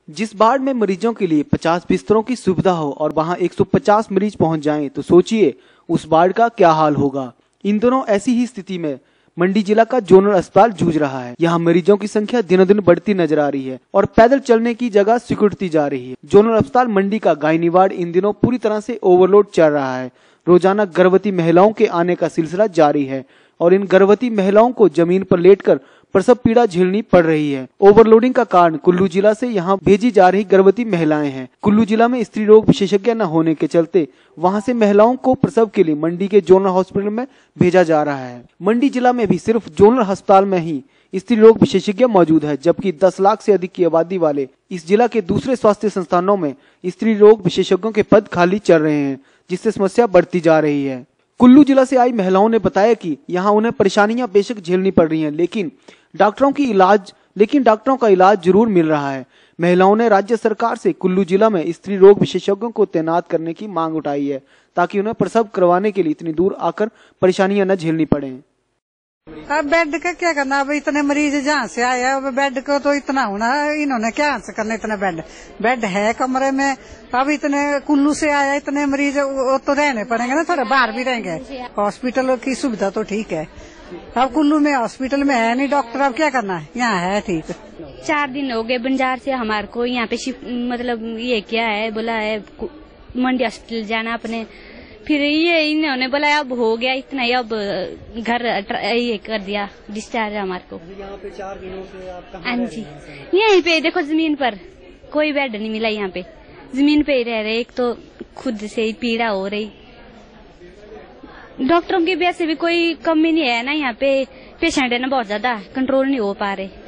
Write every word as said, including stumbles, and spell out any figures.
जिस वार्ड में मरीजों के लिए पचास बिस्तरों की सुविधा हो और वहां एक सौ पचास मरीज पहुंच जाएं, तो सोचिए उस वार्ड का क्या हाल होगा। इन दोनों ऐसी ही स्थिति में मंडी जिला का जोनल अस्पताल जूझ रहा है। यहाँ मरीजों की संख्या दिनों दिन बढ़ती नजर आ रही है और पैदल चलने की जगह सिकुड़ती जा रही है। जोनल अस्पताल मंडी का गायनी वार्ड इन दिनों पूरी तरह से ओवरलोड चल रहा है। रोजाना गर्भवती महिलाओं के आने का सिलसिला जारी है और इन गर्भवती महिलाओं को जमीन पर लेटकर प्रसव पीड़ा झेलनी पड़ रही है। ओवरलोडिंग का कारण कुल्लू जिला से यहाँ भेजी जा रही गर्भवती महिलाएं हैं। कुल्लू जिला में स्त्री रोग विशेषज्ञ न होने के चलते वहां से महिलाओं को प्रसव के लिए मंडी के जोनल हॉस्पिटल में भेजा जा रहा है। मंडी जिला में भी सिर्फ जोनल अस्पताल में ही स्त्री रोग विशेषज्ञ मौजूद है, जबकि दस लाख से अधिक की आबादी वाले इस जिला के दूसरे स्वास्थ्य संस्थानों में स्त्री रोग विशेषज्ञों के पद खाली चल रहे हैं, जिससे समस्या बढ़ती जा रही है। कुल्लू जिला से आई महिलाओं ने बताया कि यहाँ उन्हें परेशानियां बेशक झेलनी पड़ रही हैं, लेकिन डॉक्टरों की इलाज लेकिन डॉक्टरों का इलाज जरूर मिल रहा है। महिलाओं ने राज्य सरकार से कुल्लू जिला में स्त्री रोग विशेषज्ञों को तैनात करने की मांग उठाई है, ताकि उन्हें प्रसव करवाने के लिए इतनी दूर आकर परेशानियां न झेलनी पड़े। अब बेड का क्या करना, अब इतने मरीज जहाँ से आए हैं, अब बेड को तो इतना होना है, इन्होंने क्या से करना इतना बेड बेड है कमरे में। अब इतने कुल्लू से आया इतने मरीज, वो तो रहने पड़ेंगे ना, थोड़ा बाहर भी रहेंगे। हॉस्पिटल की सुविधा तो ठीक है, अब कुल्लू में हॉस्पिटल में है नहीं डॉक्टर, अब क्या करना है, यहाँ है ठीक। चार दिन हो गए बंजार से हमारे को यहाँ पे शिफ्ट, मतलब ये क्या है, बोला है मंडी हॉस्पिटल जाना अपने, फिर ये इन्होंने बोला अब हो गया इतना ही, अब घर ये कर दिया डिस्चार्ज हमारे को। यहाँ पे चार दिनों से आप हाँ जी, यहीं पे देखो जमीन पर कोई बेड नहीं मिला, यहाँ पे जमीन पे ही रह रहे। एक तो खुद से ही पीड़ा हो रही, डॉक्टरों की वजह से भी कोई कमी नहीं है ना, यहाँ पे पेशेंट है ना बहुत ज्यादा, कंट्रोल नहीं हो पा रहे।